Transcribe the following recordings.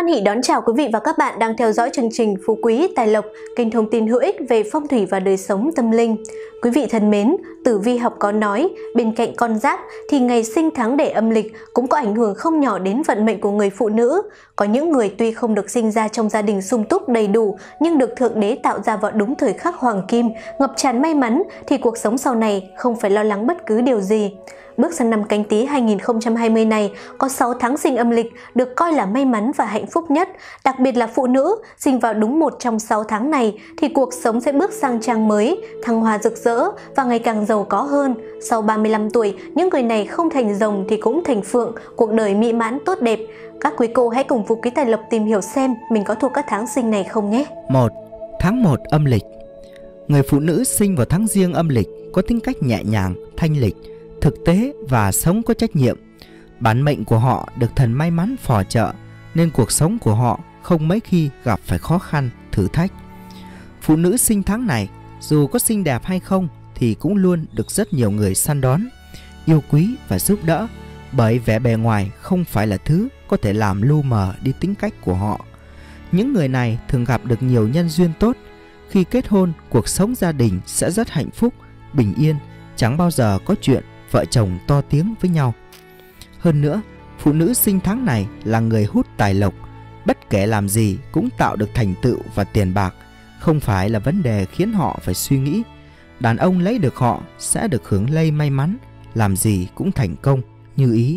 Hoan hỉ đón chào quý vị và các bạn đang theo dõi chương trình Phú Quý Tài Lộc, kênh thông tin hữu ích về phong thủy và đời sống tâm linh. Quý vị thân mến, tử vi học có nói, bên cạnh con giáp thì ngày sinh tháng đẻ âm lịch cũng có ảnh hưởng không nhỏ đến vận mệnh của người phụ nữ. Có những người tuy không được sinh ra trong gia đình sung túc đầy đủ nhưng được Thượng Đế tạo ra vào đúng thời khắc hoàng kim, ngập tràn may mắn thì cuộc sống sau này không phải lo lắng bất cứ điều gì. Bước sang năm Canh Tý 2020 này, có 6 tháng sinh âm lịch được coi là may mắn và hạnh phúc nhất. Đặc biệt là phụ nữ sinh vào đúng một trong 6 tháng này thì cuộc sống sẽ bước sang trang mới, thăng hoa rực rỡ và ngày càng giàu có hơn. Sau 35 tuổi, những người này không thành rồng thì cũng thành phượng, cuộc đời mỹ mãn tốt đẹp. Các quý cô hãy cùng Phú Quý Tài Lộc tìm hiểu xem mình có thuộc các tháng sinh này không nhé. 1. Tháng 1 âm lịch. Người phụ nữ sinh vào tháng Giêng âm lịch có tính cách nhẹ nhàng, thanh lịch, thực tế và sống có trách nhiệm. Bản mệnh của họ được thần may mắn phò trợ nên cuộc sống của họ không mấy khi gặp phải khó khăn, thử thách. Phụ nữ sinh tháng này dù có xinh đẹp hay không thì cũng luôn được rất nhiều người săn đón, yêu quý và giúp đỡ, bởi vẻ bề ngoài không phải là thứ có thể làm lu mờ đi tính cách của họ. Những người này thường gặp được nhiều nhân duyên tốt. Khi kết hôn, cuộc sống gia đình sẽ rất hạnh phúc, bình yên, chẳng bao giờ có chuyện vợ chồng to tiếng với nhau. Hơn nữa, phụ nữ sinh tháng này là người hút tài lộc, bất kể làm gì cũng tạo được thành tựu và tiền bạc, không phải là vấn đề khiến họ phải suy nghĩ. Đàn ông lấy được họ sẽ được hưởng lây may mắn, làm gì cũng thành công như ý.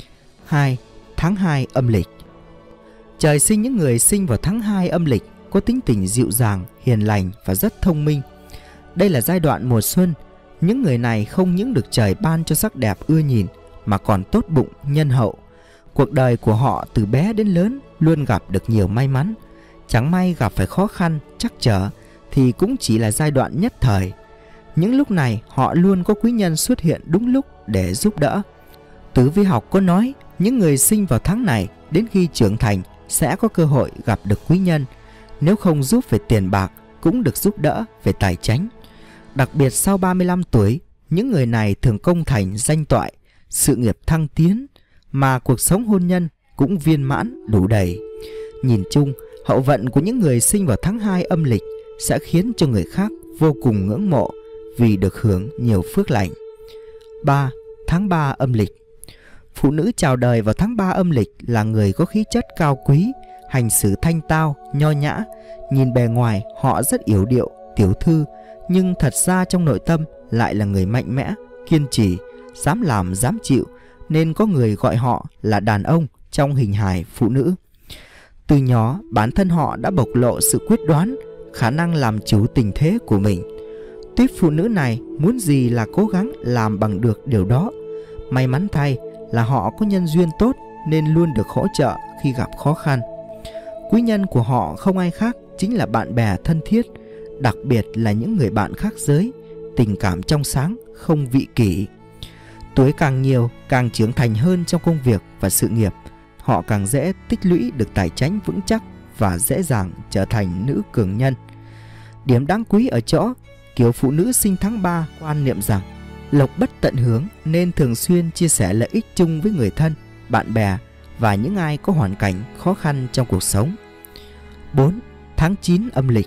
2. Tháng 2 âm lịch. Trời sinh những người sinh vào tháng 2 âm lịch có tính tình dịu dàng, hiền lành và rất thông minh. Đây là giai đoạn mùa xuân. Những người này không những được trời ban cho sắc đẹp ưa nhìn mà còn tốt bụng, nhân hậu. Cuộc đời của họ từ bé đến lớn luôn gặp được nhiều may mắn. Chẳng may gặp phải khó khăn, trắc trở thì cũng chỉ là giai đoạn nhất thời. Những lúc này họ luôn có quý nhân xuất hiện đúng lúc để giúp đỡ. Tử vi học có nói những người sinh vào tháng này đến khi trưởng thành sẽ có cơ hội gặp được quý nhân. Nếu không giúp về tiền bạc cũng được giúp đỡ về tài chánh. Đặc biệt sau 35 tuổi, những người này thường công thành danh toại, sự nghiệp thăng tiến, mà cuộc sống hôn nhân cũng viên mãn đủ đầy. Nhìn chung, hậu vận của những người sinh vào tháng 2 âm lịch sẽ khiến cho người khác vô cùng ngưỡng mộ vì được hưởng nhiều phước lành. 3. Tháng 3 âm lịch. Phụ nữ chào đời vào tháng 3 âm lịch là người có khí chất cao quý, hành xử thanh tao, nho nhã. Nhìn bề ngoài họ rất yểu điệu, tiểu thư, nhưng thật ra trong nội tâm lại là người mạnh mẽ, kiên trì, dám làm dám chịu, nên có người gọi họ là đàn ông trong hình hài phụ nữ. Từ nhỏ, bản thân họ đã bộc lộ sự quyết đoán, khả năng làm chủ tình thế của mình. Tuyết phụ nữ này muốn gì là cố gắng làm bằng được điều đó. May mắn thay là họ có nhân duyên tốt nên luôn được hỗ trợ khi gặp khó khăn. Quý nhân của họ không ai khác chính là bạn bè thân thiết, đặc biệt là những người bạn khác giới, tình cảm trong sáng, không vị kỷ. Tuổi càng nhiều, càng trưởng thành hơn trong công việc và sự nghiệp, họ càng dễ tích lũy được tài chánh vững chắc và dễ dàng trở thành nữ cường nhân. Điểm đáng quý ở chỗ, kiểu phụ nữ sinh tháng 3 quan niệm rằng lộc bất tận hướng nên thường xuyên chia sẻ lợi ích chung với người thân, bạn bè và những ai có hoàn cảnh khó khăn trong cuộc sống. 4. Tháng 9 âm lịch.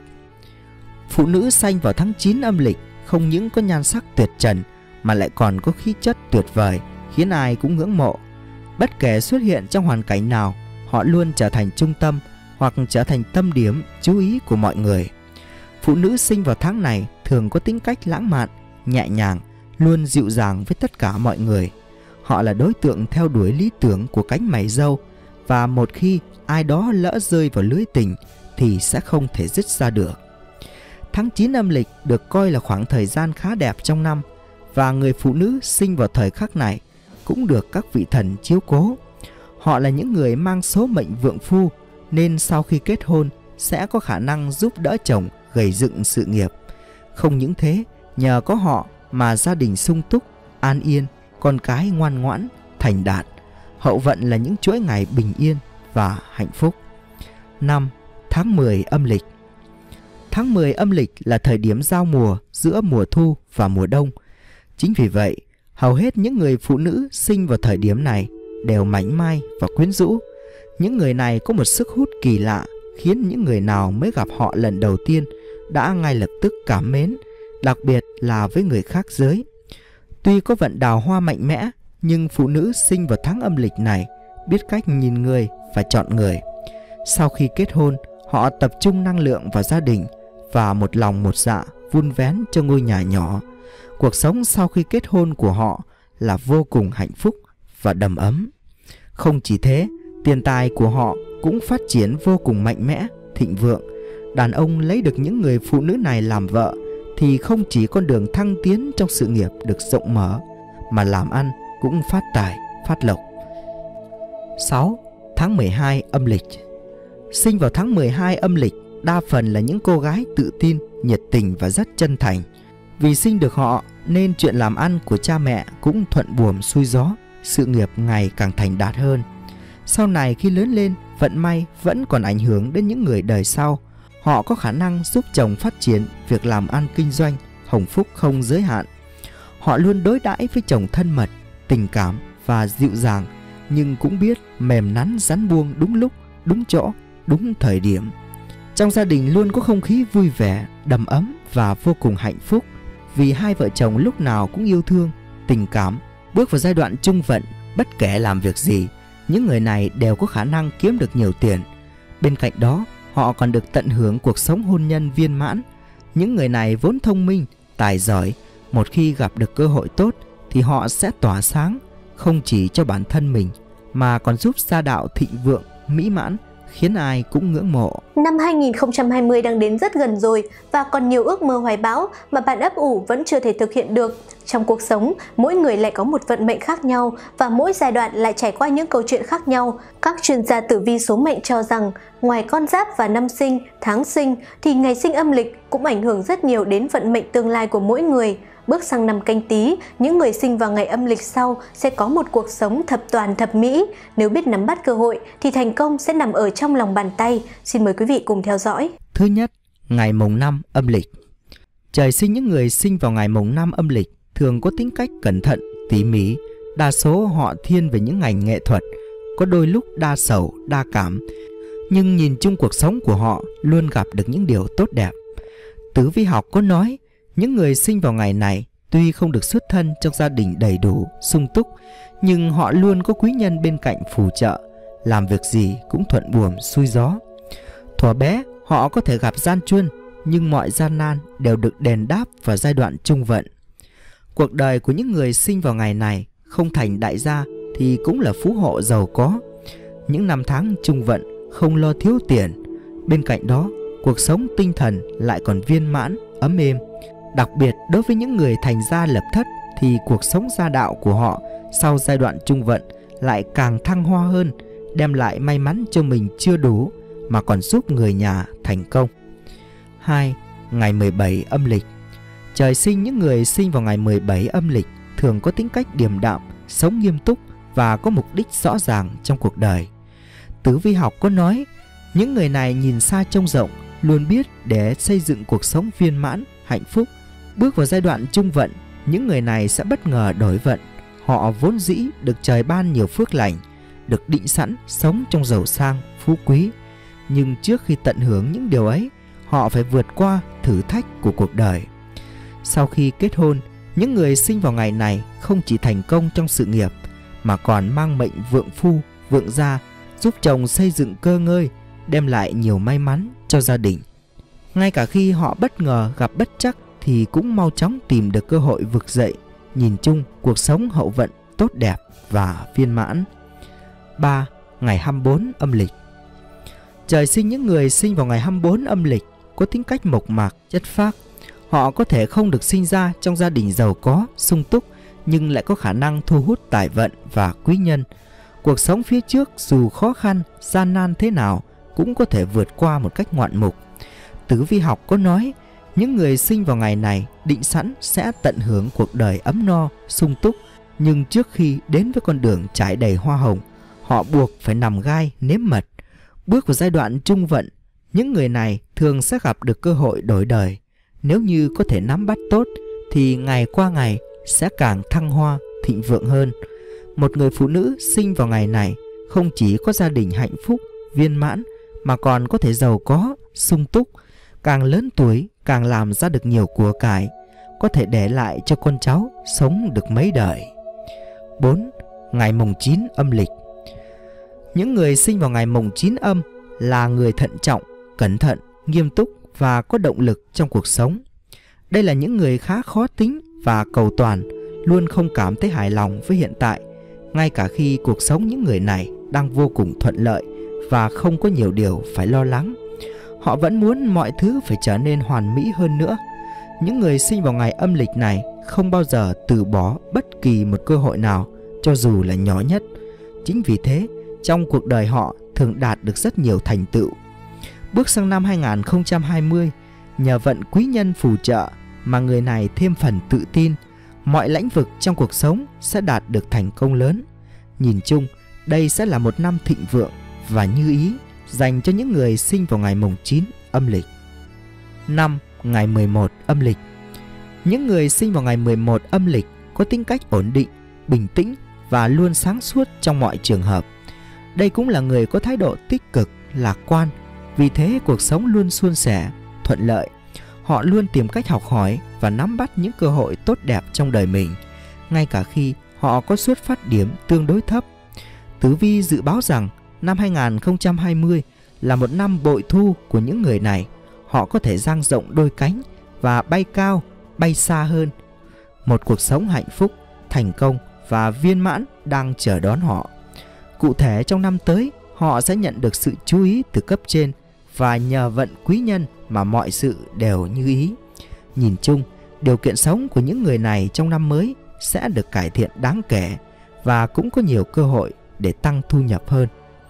Phụ nữ sanh vào tháng 9 âm lịch không những có nhan sắc tuyệt trần mà lại còn có khí chất tuyệt vời, khiến ai cũng ngưỡng mộ. Bất kể xuất hiện trong hoàn cảnh nào, họ luôn trở thành trung tâm hoặc trở thành tâm điểm chú ý của mọi người. Phụ nữ sinh vào tháng này thường có tính cách lãng mạn, nhẹ nhàng, luôn dịu dàng với tất cả mọi người. Họ là đối tượng theo đuổi lý tưởng của cánh mày râu, và một khi ai đó lỡ rơi vào lưới tình thì sẽ không thể dứt ra được. Tháng 9 âm lịch được coi là khoảng thời gian khá đẹp trong năm, và người phụ nữ sinh vào thời khắc này cũng được các vị thần chiếu cố. Họ là những người mang số mệnh vượng phu nên sau khi kết hôn sẽ có khả năng giúp đỡ chồng gầy dựng sự nghiệp. Không những thế, nhờ có họ mà gia đình sung túc, an yên, con cái ngoan ngoãn, thành đạt. Hậu vận là những chuỗi ngày bình yên và hạnh phúc. 5. Tháng 10 âm lịch. Tháng 10 âm lịch là thời điểm giao mùa giữa mùa thu và mùa đông. Chính vì vậy, hầu hết những người phụ nữ sinh vào thời điểm này đều mảnh mai và quyến rũ. Những người này có một sức hút kỳ lạ, khiến những người nào mới gặp họ lần đầu tiên đã ngay lập tức cảm mến, đặc biệt là với người khác giới. Tuy có vận đào hoa mạnh mẽ, nhưng phụ nữ sinh vào tháng âm lịch này biết cách nhìn người và chọn người. Sau khi kết hôn, họ tập trung năng lượng vào gia đình và một lòng một dạ vun vén cho ngôi nhà nhỏ. Cuộc sống sau khi kết hôn của họ là vô cùng hạnh phúc và đầm ấm. Không chỉ thế, tiền tài của họ cũng phát triển vô cùng mạnh mẽ, thịnh vượng. Đàn ông lấy được những người phụ nữ này làm vợ thì không chỉ con đường thăng tiến trong sự nghiệp được rộng mở, mà làm ăn cũng phát tài, phát lộc. 6. Tháng 12 âm lịch. Sinh vào tháng 12 âm lịch đa phần là những cô gái tự tin, nhiệt tình và rất chân thành. Vì sinh được họ nên chuyện làm ăn của cha mẹ cũng thuận buồm xuôi gió, sự nghiệp ngày càng thành đạt hơn. Sau này khi lớn lên, vận may vẫn còn ảnh hưởng đến những người đời sau. Họ có khả năng giúp chồng phát triển việc làm ăn kinh doanh, hồng phúc không giới hạn. Họ luôn đối đãi với chồng thân mật, tình cảm và dịu dàng, nhưng cũng biết mềm nắn rắn buông đúng lúc, đúng chỗ, đúng thời điểm. Trong gia đình luôn có không khí vui vẻ, đầm ấm và vô cùng hạnh phúc, vì hai vợ chồng lúc nào cũng yêu thương, tình cảm. Bước vào giai đoạn trung vận, bất kể làm việc gì, những người này đều có khả năng kiếm được nhiều tiền. Bên cạnh đó, họ còn được tận hưởng cuộc sống hôn nhân viên mãn. Những người này vốn thông minh, tài giỏi, một khi gặp được cơ hội tốt thì họ sẽ tỏa sáng, không chỉ cho bản thân mình mà còn giúp gia đạo thịnh vượng, mỹ mãn, khiến ai cũng ngưỡng mộ. Năm 2020 đang đến rất gần rồi và còn nhiều ước mơ hoài bão mà bạn ấp ủ vẫn chưa thể thực hiện được. Trong cuộc sống, mỗi người lại có một vận mệnh khác nhau và mỗi giai đoạn lại trải qua những câu chuyện khác nhau. Các chuyên gia tử vi số mệnh cho rằng, ngoài con giáp và năm sinh, tháng sinh thì ngày sinh âm lịch cũng ảnh hưởng rất nhiều đến vận mệnh tương lai của mỗi người. Bước sang năm Canh Tý, những người sinh vào ngày âm lịch sau sẽ có một cuộc sống thập toàn thập mỹ. Nếu biết nắm bắt cơ hội thì thành công sẽ nằm ở trong lòng bàn tay. Xin mời quý vị cùng theo dõi. Thứ nhất, ngày mùng 5 âm lịch. Trời sinh những người sinh vào ngày mùng 5 âm lịch thường có tính cách cẩn thận, tỉ mỉ. Đa số họ thiên về những ngành nghệ thuật, có đôi lúc đa sầu, đa cảm. Nhưng nhìn chung cuộc sống của họ luôn gặp được những điều tốt đẹp. Tử vi học có nói, những người sinh vào ngày này tuy không được xuất thân trong gia đình đầy đủ, sung túc, nhưng họ luôn có quý nhân bên cạnh phù trợ, làm việc gì cũng thuận buồm xuôi gió. Thuở bé, họ có thể gặp gian truân, nhưng mọi gian nan đều được đền đáp vào giai đoạn trung vận. Cuộc đời của những người sinh vào ngày này không thành đại gia thì cũng là phú hộ giàu có. Những năm tháng trung vận không lo thiếu tiền. Bên cạnh đó, cuộc sống tinh thần lại còn viên mãn, ấm êm. Đặc biệt đối với những người thành gia lập thất thì cuộc sống gia đạo của họ sau giai đoạn trung vận lại càng thăng hoa hơn, đem lại may mắn cho mình chưa đủ mà còn giúp người nhà thành công. 2. Ngày 17 âm lịch. Trời sinh những người sinh vào ngày 17 âm lịch thường có tính cách điềm đạm, sống nghiêm túc và có mục đích rõ ràng trong cuộc đời. Tử vi học có nói, những người này nhìn xa trông rộng, luôn biết để xây dựng cuộc sống viên mãn, hạnh phúc. Bước vào giai đoạn trung vận, những người này sẽ bất ngờ đổi vận. Họ vốn dĩ được trời ban nhiều phước lành, được định sẵn sống trong giàu sang, phú quý. Nhưng trước khi tận hưởng những điều ấy, họ phải vượt qua thử thách của cuộc đời. Sau khi kết hôn, những người sinh vào ngày này không chỉ thành công trong sự nghiệp mà còn mang mệnh vượng phu, vượng gia, giúp chồng xây dựng cơ ngơi, đem lại nhiều may mắn cho gia đình. Ngay cả khi họ bất ngờ gặp bất trắc thì cũng mau chóng tìm được cơ hội vực dậy. Nhìn chung, cuộc sống hậu vận tốt đẹp và viên mãn. 3. Ngày 24 âm lịch. Trời sinh những người sinh vào ngày 24 âm lịch có tính cách mộc mạc, chất phác. Họ có thể không được sinh ra trong gia đình giàu có, sung túc, nhưng lại có khả năng thu hút tài vận và quý nhân. Cuộc sống phía trước dù khó khăn, gian nan thế nào cũng có thể vượt qua một cách ngoạn mục. Tử vi học có nói, những người sinh vào ngày này định sẵn sẽ tận hưởng cuộc đời ấm no, sung túc, nhưng trước khi đến với con đường trải đầy hoa hồng, họ buộc phải nằm gai nếm mật. Bước vào giai đoạn trung vận, những người này thường sẽ gặp được cơ hội đổi đời. Nếu như có thể nắm bắt tốt thì ngày qua ngày sẽ càng thăng hoa, thịnh vượng hơn. Một người phụ nữ sinh vào ngày này không chỉ có gia đình hạnh phúc, viên mãn mà còn có thể giàu có, sung túc. Càng lớn tuổi càng làm ra được nhiều của cải, có thể để lại cho con cháu sống được mấy đời. 4. Ngày mùng 9 âm lịch. Những người sinh vào ngày mùng 9 âm là người thận trọng, cẩn thận, nghiêm túc và có động lực trong cuộc sống. Đây là những người khá khó tính và cầu toàn, luôn không cảm thấy hài lòng với hiện tại, ngay cả khi cuộc sống những người này đang vô cùng thuận lợi và không có nhiều điều phải lo lắng. Họ vẫn muốn mọi thứ phải trở nên hoàn mỹ hơn nữa. Những người sinh vào ngày âm lịch này không bao giờ từ bỏ bất kỳ một cơ hội nào, cho dù là nhỏ nhất. Chính vì thế, trong cuộc đời họ thường đạt được rất nhiều thành tựu. Bước sang năm 2020, nhờ vận quý nhân phù trợ mà người này thêm phần tự tin, mọi lĩnh vực trong cuộc sống sẽ đạt được thành công lớn. Nhìn chung, đây sẽ là một năm thịnh vượng và như ý dành cho những người sinh vào ngày mùng 9 âm lịch. 5. Ngày 11 âm lịch. Những người sinh vào ngày 11 âm lịch có tính cách ổn định, bình tĩnh và luôn sáng suốt trong mọi trường hợp. Đây cũng là người có thái độ tích cực, lạc quan, vì thế cuộc sống luôn suôn sẻ, thuận lợi. Họ luôn tìm cách học hỏi và nắm bắt những cơ hội tốt đẹp trong đời mình, ngay cả khi họ có xuất phát điểm tương đối thấp. Tử vi dự báo rằng năm 2020 là một năm bội thu của những người này. Họ có thể dang rộng đôi cánh và bay cao, bay xa hơn. Một cuộc sống hạnh phúc, thành công và viên mãn đang chờ đón họ. Cụ thể, trong năm tới, họ sẽ nhận được sự chú ý từ cấp trên và nhờ vận quý nhân mà mọi sự đều như ý. Nhìn chung, điều kiện sống của những người này trong năm mới sẽ được cải thiện đáng kể và cũng có nhiều cơ hội để tăng thu nhập hơn.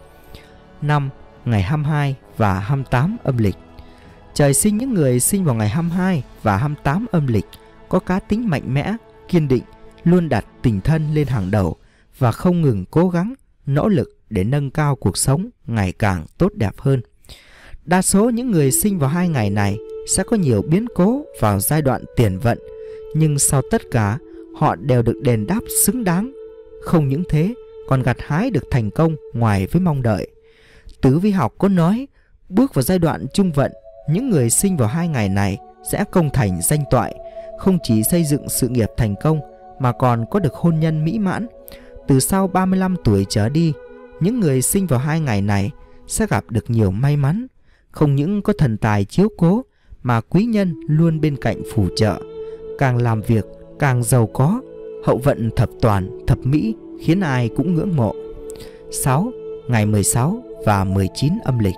5. Ngày 22 và 28 âm lịch. Trời sinh những người sinh vào ngày 22 và 28 âm lịch có cá tính mạnh mẽ, kiên định, luôn đặt tình thân lên hàng đầu và không ngừng cố gắng, nỗ lực để nâng cao cuộc sống ngày càng tốt đẹp hơn. Đa số những người sinh vào hai ngày này sẽ có nhiều biến cố vào giai đoạn tiền vận, nhưng sau tất cả, họ đều được đền đáp xứng đáng. Không những thế, còn gặt hái được thành công ngoài với mong đợi. Tử vi học có nói, bước vào giai đoạn trung vận, những người sinh vào hai ngày này sẽ công thành danh toại, không chỉ xây dựng sự nghiệp thành công mà còn có được hôn nhân mỹ mãn. Từ sau 35 tuổi trở đi, những người sinh vào hai ngày này sẽ gặp được nhiều may mắn. Không những có thần tài chiếu cố mà quý nhân luôn bên cạnh phù trợ. Càng làm việc càng giàu có, hậu vận thập toàn, thập mỹ khiến ai cũng ngưỡng mộ. 6. Ngày 16 và 19 âm lịch.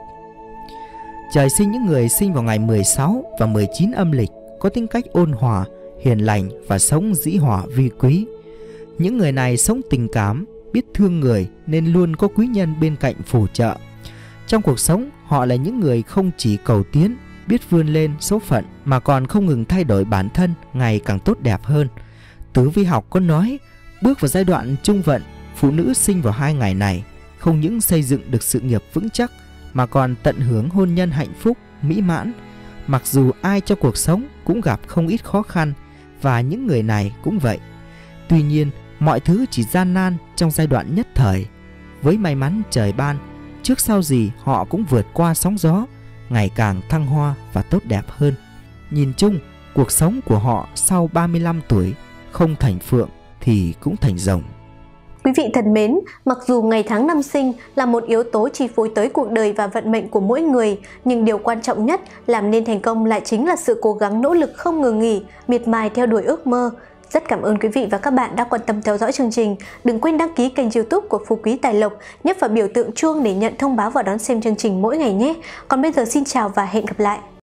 Trời sinh những người sinh vào ngày 16 và 19 âm lịch có tính cách ôn hòa, hiền lành và sống dĩ hòa vi quý. Những người này sống tình cảm, biết thương người nên luôn có quý nhân bên cạnh phù trợ. Trong cuộc sống, họ là những người không chỉ cầu tiến, biết vươn lên số phận mà còn không ngừng thay đổi bản thân ngày càng tốt đẹp hơn. Tử vi học có nói, bước vào giai đoạn trung vận, phụ nữ sinh vào hai ngày này không những xây dựng được sự nghiệp vững chắc mà còn tận hưởng hôn nhân hạnh phúc, mỹ mãn. Mặc dù ai trong cuộc sống cũng gặp không ít khó khăn và những người này cũng vậy. Tuy nhiên, mọi thứ chỉ gian nan trong giai đoạn nhất thời. Với may mắn trời ban, trước sau gì họ cũng vượt qua sóng gió, ngày càng thăng hoa và tốt đẹp hơn. Nhìn chung, cuộc sống của họ sau 35 tuổi không thành phượng thì cũng thành rồng. Quý vị thân mến, mặc dù ngày tháng năm sinh là một yếu tố chi phối tới cuộc đời và vận mệnh của mỗi người, nhưng điều quan trọng nhất làm nên thành công lại chính là sự cố gắng nỗ lực không ngừng nghỉ, miệt mài theo đuổi ước mơ. Rất cảm ơn quý vị và các bạn đã quan tâm theo dõi chương trình. Đừng quên đăng ký kênh YouTube của Phú Quý Tài Lộc, nhấp vào biểu tượng chuông để nhận thông báo và đón xem chương trình mỗi ngày nhé. Còn bây giờ xin chào và hẹn gặp lại.